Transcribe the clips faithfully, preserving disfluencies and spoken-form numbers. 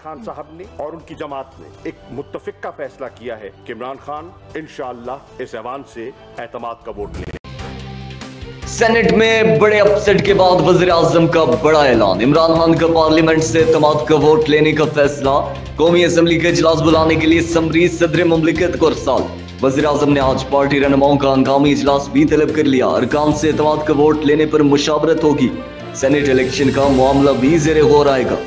खान साहब ने और उनकी जमात ने एक मुत्तफिक का फैसला किया है कि इमरान खान इंशाअल्लाह इस ऐवान से एतमाद का वोट ले। सेनेट में बड़े अपसेट के बाद वज़ीर आज़म का बड़ा ऐलान। इमरान खान का पार्लियामेंट से एतमाद का वोट लेने का फैसला। कौमी असम्बली का इजलास बुलाने के लिए समरी सदर मुमलिकत को अरसाल। वज़ीर आज़म ने आज पार्टी रहनुमाओं का हंगामी इजलास भी तलब कर लिया। अरकान से एतमाद का वोट लेने पर मुशावरत होगी। सेनेट इलेक्शन का मामला भी ज़ेरे गौर आएगा।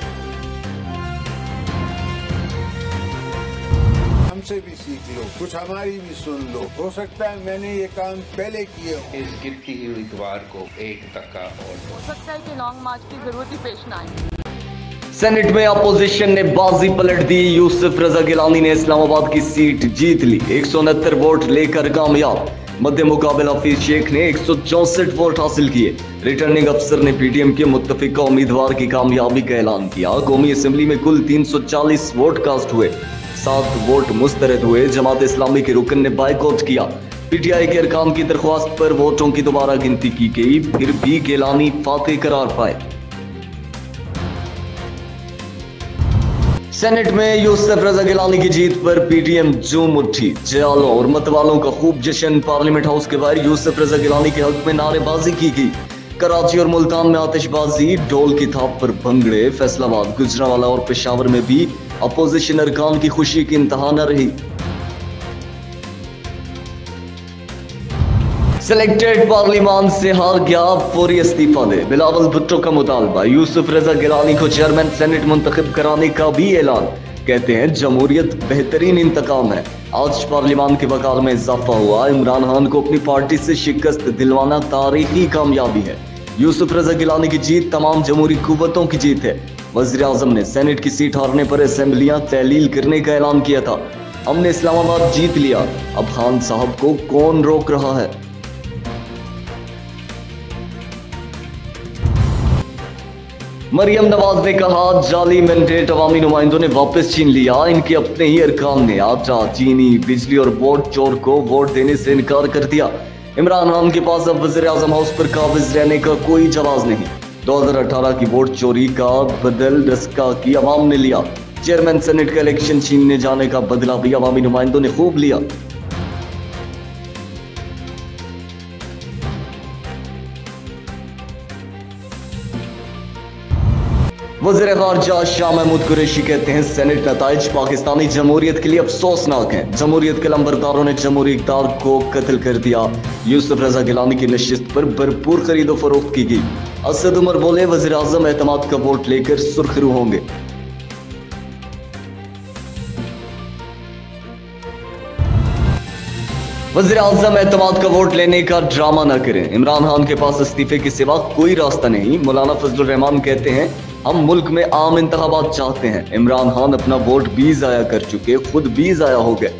हमसे भी सीख लो, कुछ हमारी भी सुन लो। हो सकता है मैंने ये काम पहले किए हो। इस गिरती हुई उम्मीदवार को एक धक्का और हो सकता है कि लॉन्ग मार्च की जरूरत ही पेश न आए। सेनेट में अपोजिशन ने बाजी पलट दी। यूसुफ रजा गिलानी ने इस्लामाबाद की सीट जीत ली। एक सौ उनहत्तर वोट लेकर कामयाब। मध्य मुकाबल हफीज शेख ने एक सौ चौसठ वोट हासिल किए। रिटर्निंग अफसर ने पीटीएम के मुत्तफिका उम्मीदवार की कामयाबी का ऐलान किया। कौमी असम्बली में कुल तीन सौ चालीस वोट कास्ट हुए, सात वोट मुस्तरद हुए। जमात इस्लामी के रुकन ने बाइकआउट किया। पीटीआई के अरकान की दरख्वास्त पर वोटों की दोबारा गिनती की गई, फिर भी गिलानी फाते करार पाए। सेनेट में यूसुफ रजा गिलानी की जीत पर पीटीएम झूम उठी। जयालों और मतवालों का खूब जश्न। पार्लियामेंट हाउस के बाहर यूसुफ रजा गिलानी के हक में नारेबाजी की गई। कराची और मुल्तान में आतिशबाजी, ढोल की थाप पर भंगड़े। फैसलाबाद, गुजरांवाला और पेशावर में भी अपोजिशन अरकान की खुशी की इंतहा न रही। सिलेक्टेड पार्लियामान से हार गया, फौरी इस्तीफा दे। बिलावल भुट्टो का मुतालबा। यूसुफ रजा गिलानी को चेयरमैन सेनेट मुंतखब कराने का भी ऐलान। कहते हैं जमहूरियत बेहतरीन इंतकाम है। आज पार्लियामान के वकार में इजाफा हुआ। इमरान खान को अपनी पार्टी से शिकस्त दिलवाना तारीखी कामयाबी है। यूसुफ रजा गिलानी की जीत तमाम जमहूरी कुव्वतों की जीत है। वज़ीर आज़म ने सेनेट की सीट हारने पर असेंबलियां तहलील करने का ऐलान किया था। हमने इस्लामाबाद जीत लिया, अब खान साहब को कौन रोक रहा है। मरियम नवाज ने कहा जाली मैंडेट अवामी नुमाइंदों ने वापस छीन लिया। इनके अपने ही अरकान ने आटा, चीनी, बिजली और वोट चोर को वोट देने से इनकार कर दिया। इमरान खान के पास अब वज़ीर आज़म हाउस पर काबिज रहने का कोई जवाब नहीं। दो हज़ार अठारह की वोट चोरी का बदल रस्का की अवाम ने लिया। चेयरमैन सेनेट का इलेक्शन छीनने जाने का बदला भी अवामी नुमाइंदों ने खूब लिया। वज़ीर ख़ारजा शाह महमूद कुरैशी कहते हैं सेनेट नताइज पाकिस्तानी जमहूरियत के लिए अफसोसनाक हैं। जमहूरियत के लंबरदारों ने जमहूरी इक़्तिदार को कत्ल कर दिया। यूसुफ रजा गिलानी की नशिस्त पर भरपूर खरीदो फरोख्त की गई। असद उमर बोले वज़ीर आज़म एतमाद का वोट लेकर सुर्खरू होंगे। वज़ीर आज़म एतमाद का वोट लेने का ड्रामा न करें। इमरान खान के पास इस्तीफे के सिवा कोई रास्ता नहीं। मौलाना फजलुर रहमान कहते हैं हम मुल्क में आम इंतखाबात चाहते हैं। इमरान खान अपना वोट भी जाया कर चुके, खुद भी जाया हो गए।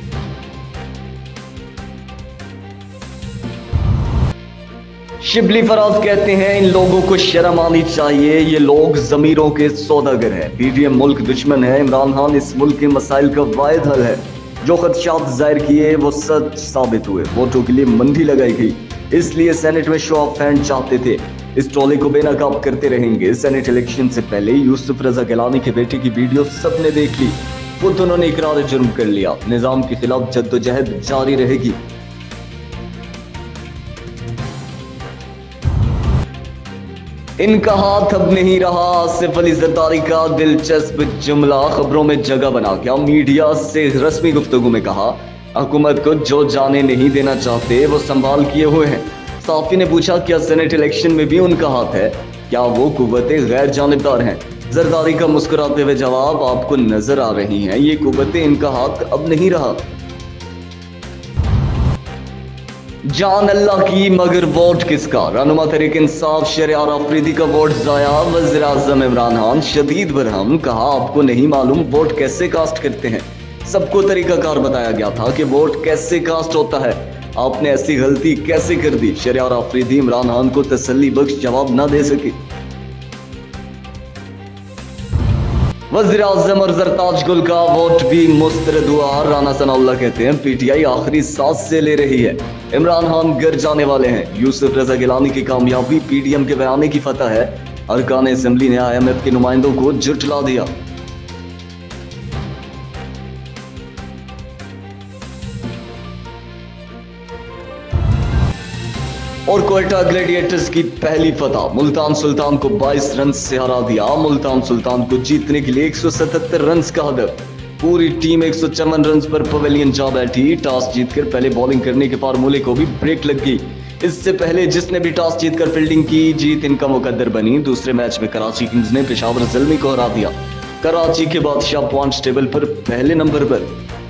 शिबली फराज कहते हैं इन लोगों को शर्म आनी चाहिए, ये लोग जमीरों के सौदागर हैं। पीटीएम मुल्क दुश्मन है। इमरान खान इस मुल्क के मसाइल का वाहिद हल है। जो खदशात जाहिर किए वो सच साबित हुए। वोटों के लिए मंडी लगाई गई, इसलिए सेनेट में शो ऑफ हैंड चाहते थे। इस टोले को बेनकाब करते रहेंगे। सेनेट इलेक्शन से पहले यूसुफ रजा गिलानी के बेटे की वीडियो सबने देख ली। खुद उन्होंने इकरार जुर्म कर लिया। निजाम के खिलाफ जद्दोजहद जारी रहेगी। इनका हाथ अब नहीं रहा। आसिफ अली जरदारी का दिलचस्प जुमला खबरों में जगह बना गया। मीडिया से रस्मी गुफ्तगू में कहा हुकूमत को जो जाने नहीं देना चाहते वो संभाल किए हुए हैं। साफी ने पूछा क्या सेनेट इलेक्शन में भी उनका हाथ है, क्या वो कुव्वतें गैर जानिबदार हैं। जरदारी का मुस्कुराते हुए जवाब आपको नजर आ रही हैं, ये कुव्वतें इनका हाथ अब नहीं रहा। जान अल्लाह की मगर वोट किसका। रहनुमा तहरीक इंसाफ शरियार अफरीदी का वोट जाया। वज़ीर आज़म इमरान खान शदीद बरहम। कहा आपको नहीं मालूम वोट कैसे कास्ट करते हैं। सबको तरीकाकार बताया गया था कि वोट कैसे कास्ट होता है। आपने ऐसी गलती कैसे कर दी। शरियार अफरीदी इमरान खान को तसल्ली बख्श जवाब न दे सके। वज़ीर आज़म और ज़रताज गुल का वोट भी मुस्तरद हुआ। राना सनाउल्लाह कहते हैं पीटीआई आखिरी सांस से ले रही है। इमरान खान घर जाने वाले हैं। यूसुफ रजा गिलानी की कामयाबी पीडीएम के बयाने की फतह है। अरकान असेंबली ने आईएमएफ के नुमाइंदों को झुठला दिया। और क्वेटा ग्लैडिएटर्स की पहली फतह, मुल्तान सुल्तान को बाईस रन से हरा दिया। मुल्तान सुल्तान को जीतने के लिए एक सौ सतहत्तर रन का हदफ। पूरी टीम एक सौ चौवन रन पर पवेलियन जा बैठी। टॉस जीतकर पहले बॉलिंग करने के फार्मूले को भी ब्रेक लग गई। इससे पहले जिसने भी टॉस जीतकर फील्डिंग की, जीत इनका मुकद्दर बनी। दूसरे मैच में कराची किंग्स ने पेशावर ज़ल्मी को हरा दिया। कराची के बादशाह पॉइंट्स टेबल पर पहले नंबर पर।